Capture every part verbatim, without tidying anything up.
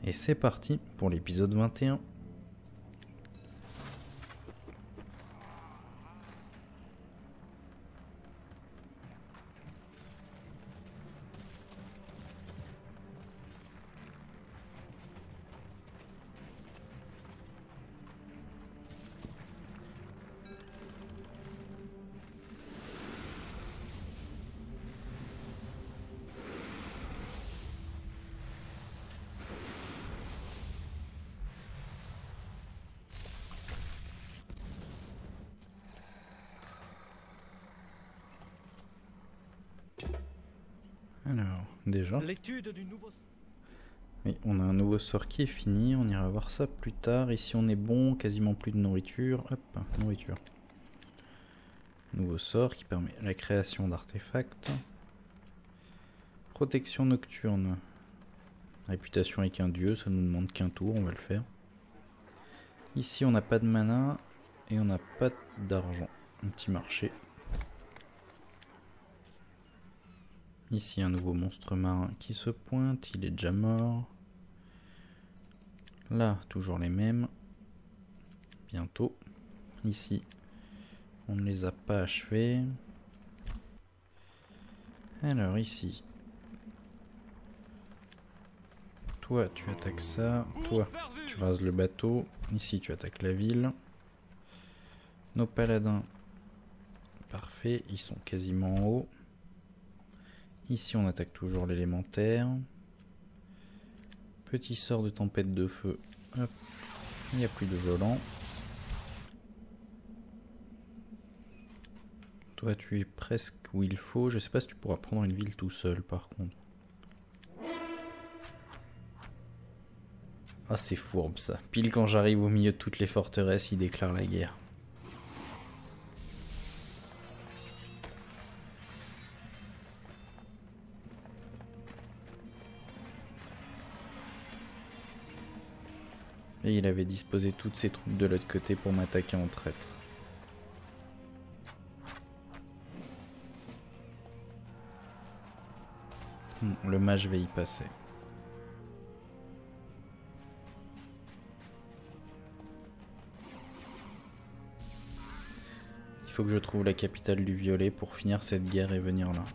Et c'est parti pour l'épisode vingt et un. Alors, déjà, L'étude du nouveau... oui, on a un nouveau sort qui est fini, on ira voir ça plus tard. Ici on est bon, quasiment plus de nourriture. Hop, nourriture. Nouveau sort qui permet la création d'artefacts. Protection nocturne. Réputation avec un dieu, ça nous demande qu'un tour, on va le faire. Ici on n'a pas de mana et on n'a pas d'argent. Un petit marché. Ici un nouveau monstre marin qui se pointe, il est déjà mort. Là, toujours les mêmes. Bientôt. Ici, on ne les a pas achevés. Alors ici. Toi, tu attaques ça. Toi, tu rases le bateau. Ici, tu attaques la ville. Nos paladins. Parfait, ils sont quasiment en haut. Ici on attaque toujours l'élémentaire. Petit sort de tempête de feu. Hop. Il n'y a plus de volant. Toi tu es presque où il faut. Je sais pas si tu pourras prendre une ville tout seul par contre. Ah c'est fourbe ça. Pile quand j'arrive au milieu de toutes les forteresses, il déclare la guerre. Et il avait disposé toutes ses troupes de l'autre côté pour m'attaquer en traître. Hum, le mage va y passer. Il faut que je trouve la capitale du violet pour finir cette guerre et venir là.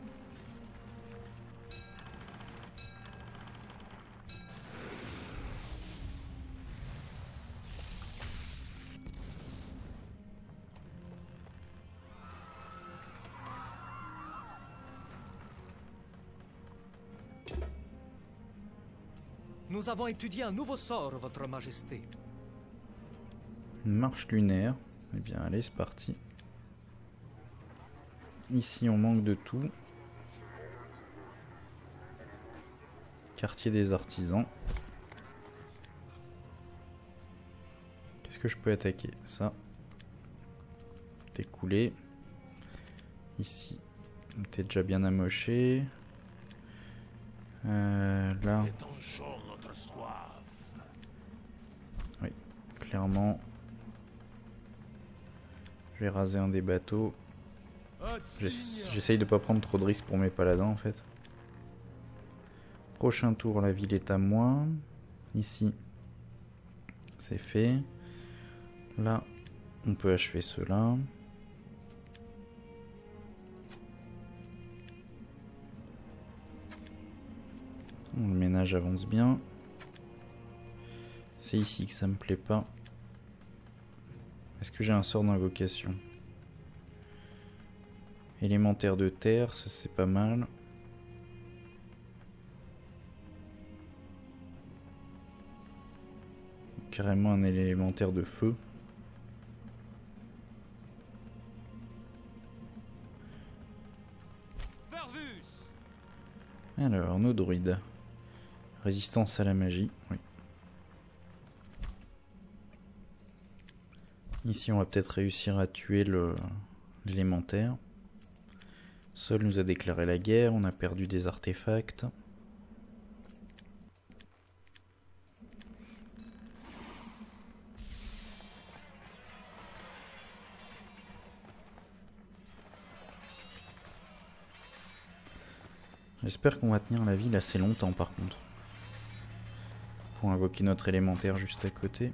Nous avons étudié un nouveau sort, votre majesté. Marche lunaire. Eh bien allez, c'est parti. Ici on manque de tout. Quartier des artisans. Qu'est-ce que je peux attaquer? Ça. T'es coulé. Ici. T'es déjà bien amoché. Euh, là. Oui, clairement. Je vais raser un des bateaux. J'essaye de pas prendre trop de risques pour mes paladins en fait. Prochain tour, la ville est à moi. Ici, c'est fait. Là, on peut achever ceux-là. Le ménage avance bien. C'est ici que ça me plaît pas. Est-ce que j'ai un sort d'invocation? Élémentaire de terre, ça c'est pas mal. Carrément un élémentaire de feu. Alors, nos druides. Résistance à la magie, oui. Ici, on va peut-être réussir à tuer le l'élémentaire. Sol nous a déclaré la guerre, on a perdu des artefacts. J'espère qu'on va tenir la ville assez longtemps par contre. Pour invoquer notre élémentaire juste à côté.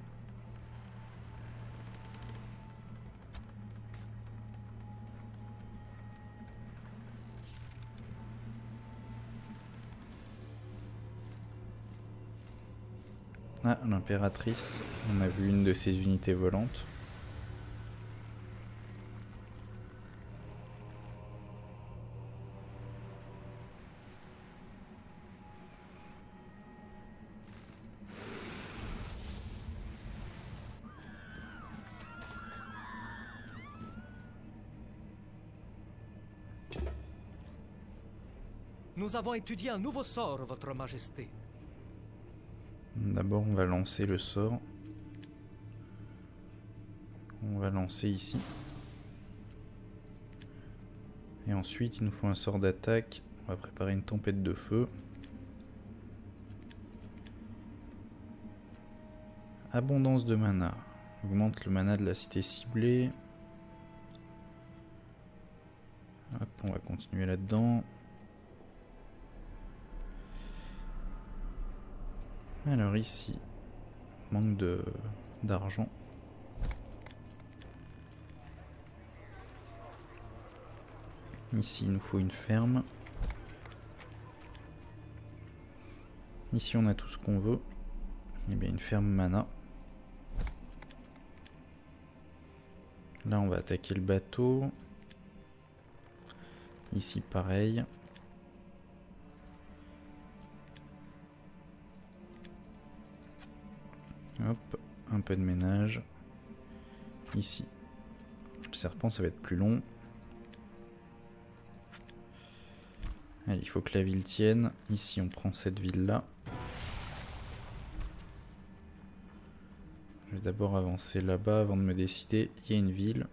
Ah, l'impératrice, on a vu une de ses unités volantes. Nous avons étudié un nouveau sort, Votre Majesté. D'abord, on va lancer le sort. On va lancer ici. Et ensuite, il nous faut un sort d'attaque. On va préparer une tempête de feu. Abondance de mana. Augmente le mana de la cité ciblée. Hop, on va continuer là-dedans. Alors ici, manque de d'argent. Ici, il nous faut une ferme. Ici, on a tout ce qu'on veut. Eh bien, une ferme mana. Là, on va attaquer le bateau. Ici, pareil. Hop, un peu de ménage. Ici. Le serpent, ça va être plus long. Allez, il faut que la ville tienne. Ici, on prend cette ville-là. Je vais d'abord avancer là-bas avant de me décider. Il y a une ville.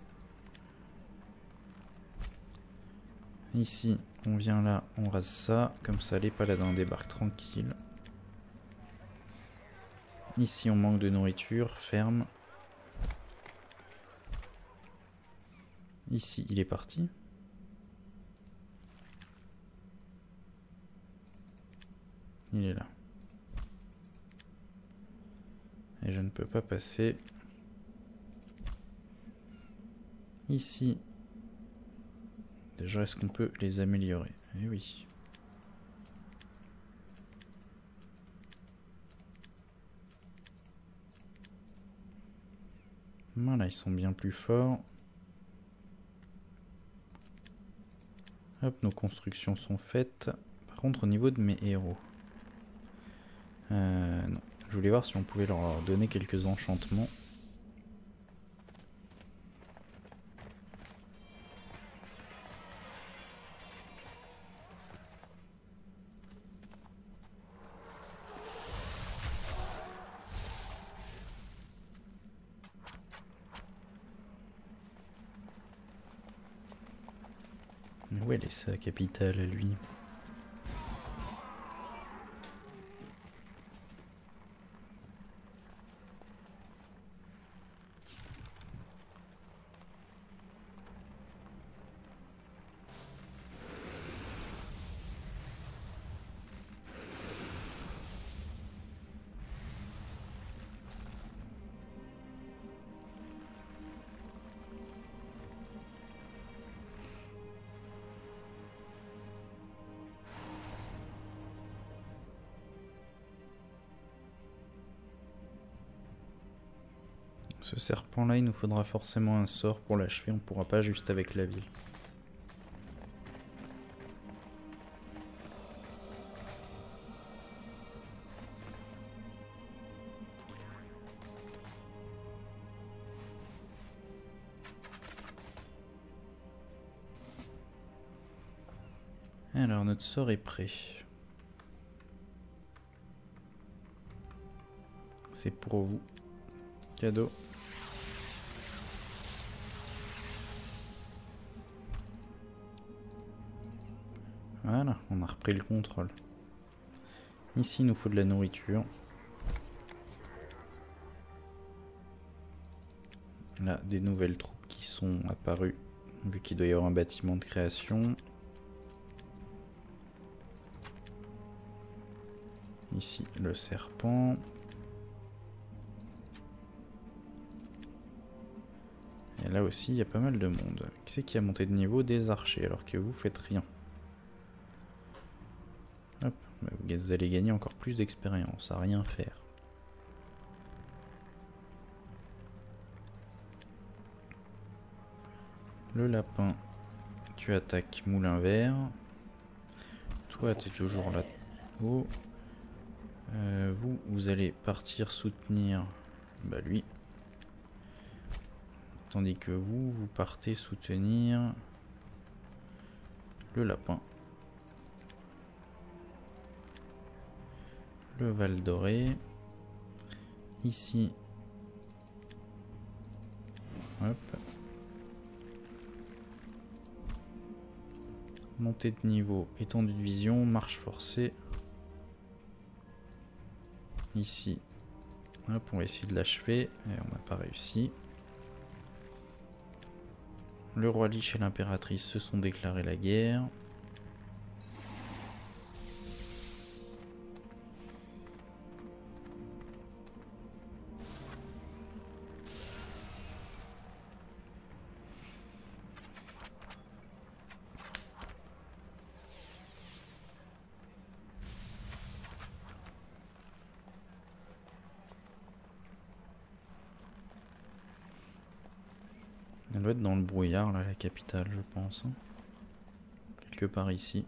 Ici, on vient là, on rase ça. Comme ça, les paladins débarquent tranquilles. Ici, on manque de nourriture. Ferme. Ici, il est parti. Il est là. Et je ne peux pas passer. Ici. Déjà, est-ce qu'on peut les améliorer? Eh oui. Voilà, ils sont bien plus forts. Hop, nos constructions sont faites. Par contre, au niveau de mes héros... Euh, non. Je voulais voir si on pouvait leur donner quelques enchantements. Où elle est sa capitale à lui? Ce serpent là, il nous faudra forcément un sort pour l'achever, on pourra pas juste avec la ville. Alors notre sort est prêt. C'est pour vous. Cadeau. Voilà, on a repris le contrôle. Ici, il nous faut de la nourriture. Là, des nouvelles troupes qui sont apparues, vu qu'il doit y avoir un bâtiment de création. Ici le serpent. Et là aussi il y a pas mal de monde. Qui c'est qui a monté de niveau? Des archers, alors que vous faites rien. Hop, bah vous allez gagner encore plus d'expérience à rien faire. Le lapin, tu attaques moulin vert. Toi, tu es toujours là. Oh. Euh, vous, vous allez partir soutenir bah, lui. Tandis que vous, vous partez soutenir le lapin. Le Val Doré. Ici. Hop. Montée de niveau, étendue de vision, marche forcée. Ici, hop, on va essayer de l'achever, et on n'a pas réussi. Le roi Lich et l'impératrice se sont déclarés la guerre. Elle doit être dans le brouillard, là, la capitale, je pense. Quelque part ici.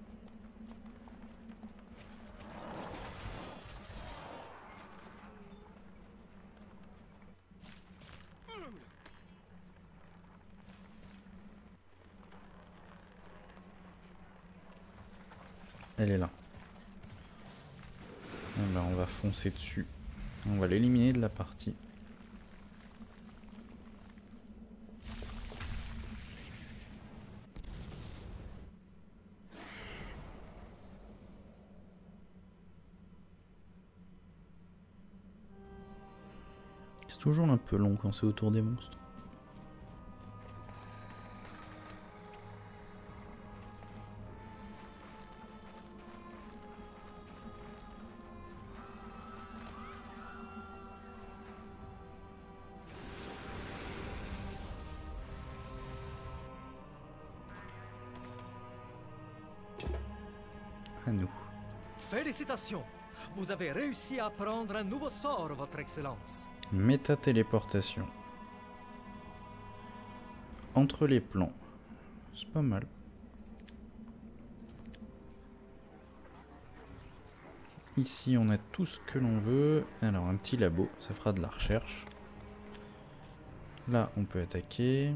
Elle est là. Et ben, on va foncer dessus. On va l'éliminer de la partie. C'est toujours un peu long quand c'est autour des monstres. À nous. Félicitations! Vous avez réussi à apprendre un nouveau sort, votre excellence. Méta-téléportation. Entre les plans. C'est pas mal. Ici, on a tout ce que l'on veut. Alors, un petit labo, ça fera de la recherche. Là, on peut attaquer.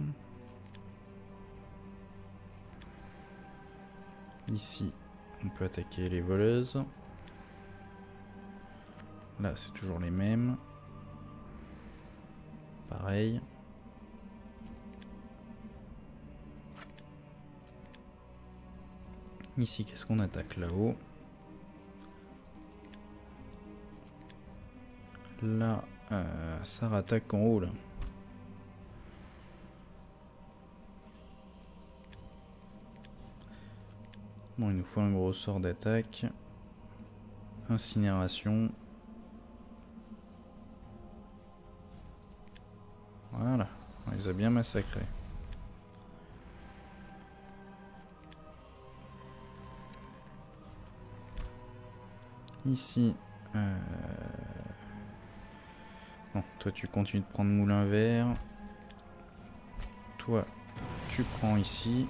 Ici, on peut attaquer les voleuses. Là, c'est toujours les mêmes. Pareil. Ici, qu'est-ce qu'on attaque là-haut? Là, euh, ça rattaque en haut, là. Bon, il nous faut un gros sort d'attaque. Incinération. Voilà, on les a bien massacrés. Ici, euh... bon, toi tu continues de prendre moulin vert. Toi, tu prends ici.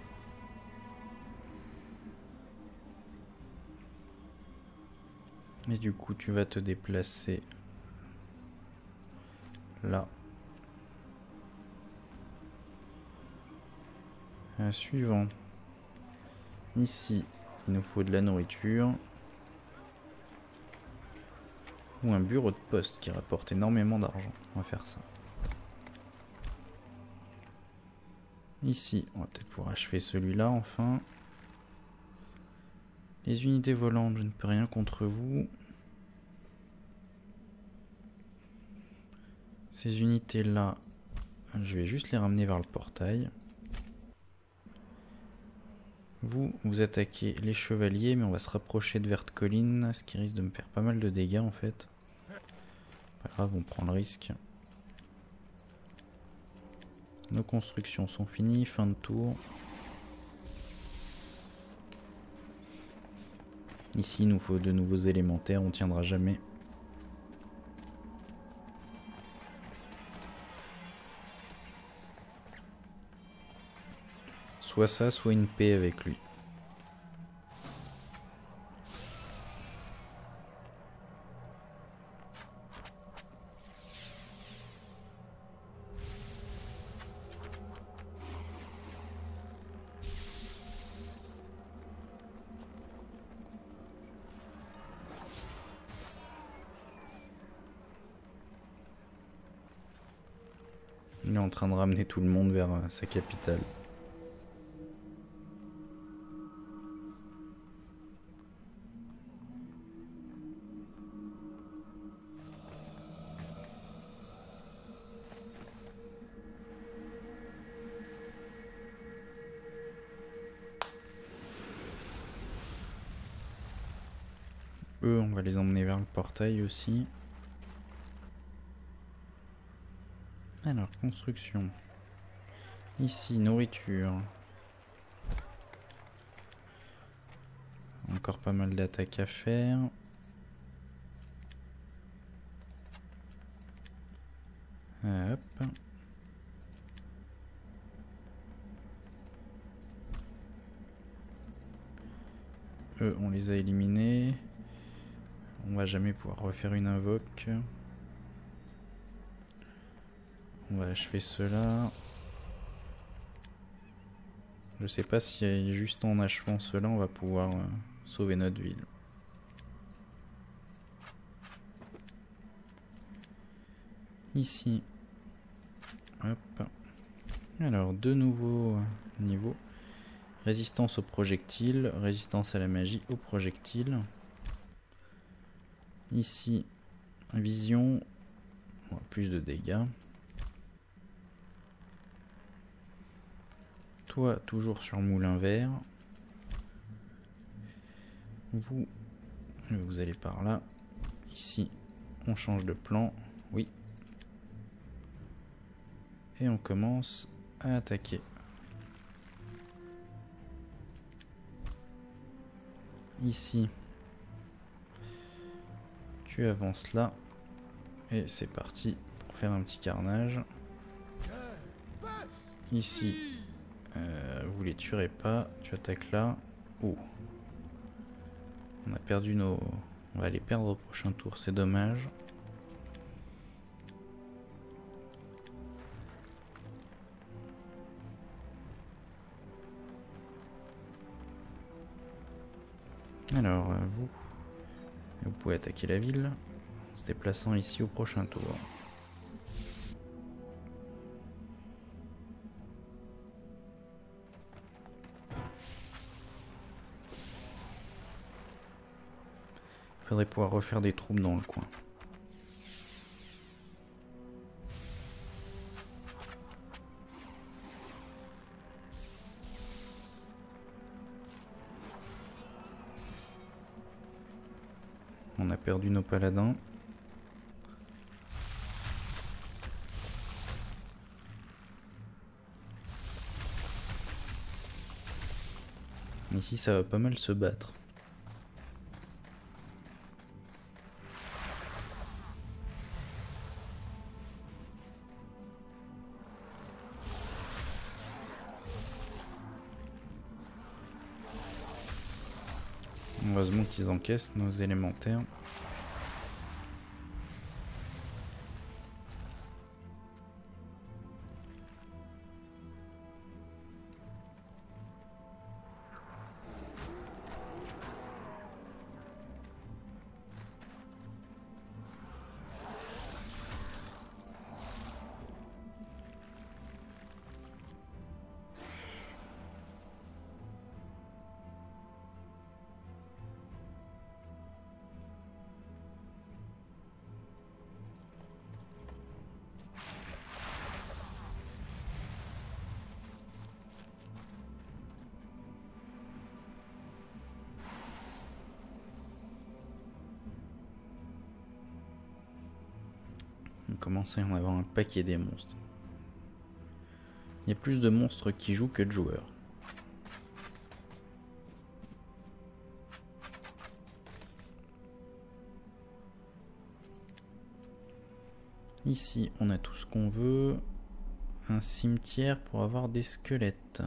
Et du coup, tu vas te déplacer là. Un suivant. Ici, il nous faut de la nourriture. Ou un bureau de poste qui rapporte énormément d'argent. On va faire ça. Ici, on va peut-être pouvoir achever celui-là enfin. Les unités volantes, je ne peux rien contre vous. Ces unités-là, je vais juste les ramener vers le portail. Vous, vous attaquez les chevaliers, mais on va se rapprocher de Verte Colline, ce qui risque de me faire pas mal de dégâts en fait. Pas grave, on prend le risque. Nos constructions sont finies, fin de tour. Ici, il nous faut de nouveaux élémentaires, on tiendra jamais. Soit ça, soit une paix avec lui. Il est en train de ramener tout le monde vers euh, sa capitale. Eux, on va les emmener vers le portail aussi. Alors, construction. Ici, nourriture. Encore pas mal d'attaques à faire. Hop. Eux, on les a éliminés. On va jamais pouvoir refaire une invoque. On va achever cela. Je sais pas si juste en achevant cela on va pouvoir euh, sauver notre ville. Ici. Hop. Alors deux nouveaux niveaux. Résistance aux projectiles, résistance à la magie aux projectiles. Ici, vision, plus de dégâts. Toi, toujours sur moulin vert. Vous, vous allez par là. Ici, on change de plan. Oui. Et on commence à attaquer. Ici, tu avances là. Et c'est parti pour faire un petit carnage. Ici. Euh, vous les tuerez pas, tu attaques là. Oh. On a perdu nos... On va les perdre au prochain tour, c'est dommage. Alors, vous... Vous pouvez attaquer la ville en se déplaçant ici au prochain tour. Faudrait pouvoir refaire des troupes dans le coin. On a perdu nos paladins. Ici ça va pas mal se battre. Heureusement qu'ils encaissent nos élémentaires. commence à y en avoir un paquet des monstres. Il y a plus de monstres qui jouent que de joueurs. Ici, on a tout ce qu'on veut. Un cimetière pour avoir des squelettes.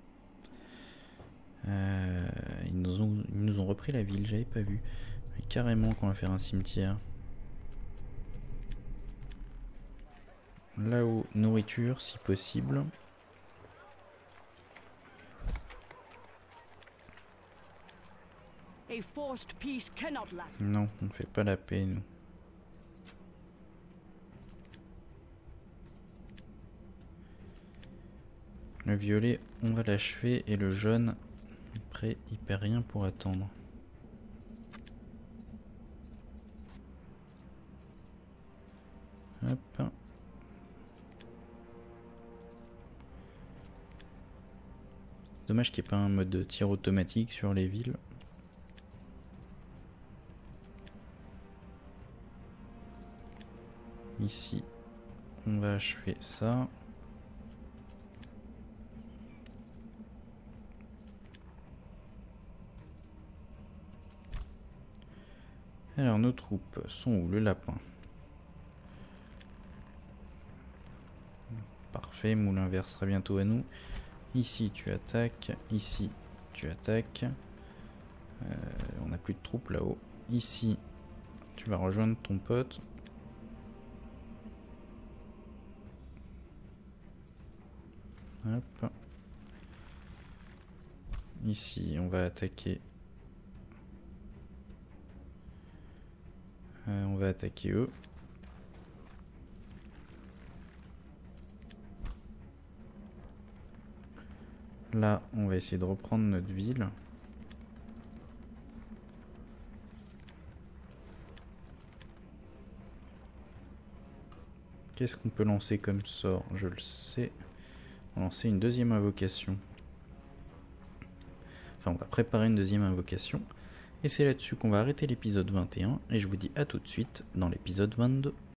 Euh, ils, nous ont, ils nous ont repris la ville, j'avais pas vu. Mais carrément qu'on va faire un cimetière. Là-haut, nourriture si possible. Non, on ne fait pas la paix, nous. Le violet, on va l'achever. Et le jaune, après, il perd rien pour attendre. Hop. Dommage qu'il n'y ait pas un mode de tir automatique sur les villes. Ici, on va achever ça. Alors nos troupes sont où? Le lapin. Parfait, moulin vert sera bientôt à nous. Ici tu attaques, ici tu attaques. Euh, on n'a plus de troupes là-haut. Ici tu vas rejoindre ton pote. Hop. Ici on va attaquer. Euh, on va attaquer eux. Là, on va essayer de reprendre notre ville. Qu'est-ce qu'on peut lancer comme sort? Je le sais. On va lancer une deuxième invocation. Enfin, on va préparer une deuxième invocation. Et c'est là-dessus qu'on va arrêter l'épisode vingt et un. Et je vous dis à tout de suite dans l'épisode vingt-deux.